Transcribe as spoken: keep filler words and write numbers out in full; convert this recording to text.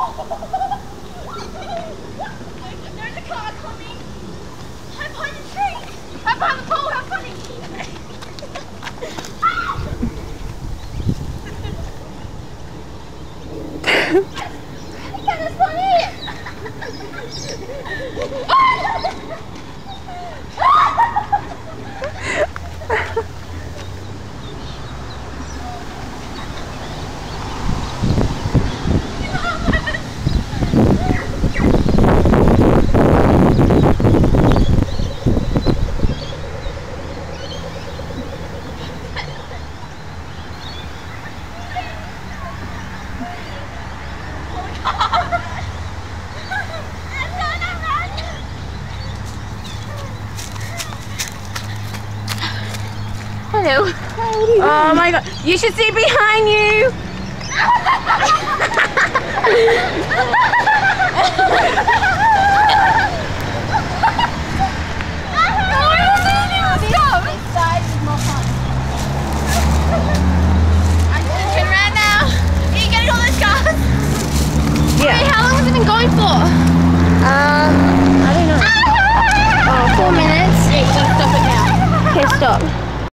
There's a car coming. I'm behind the tree. I'm behind the pole. How funny. That is funny. Hello. Oh my god, you should see behind you. Turn around now. Are you getting all those cars? Yeah. Hey, how long has it been going for?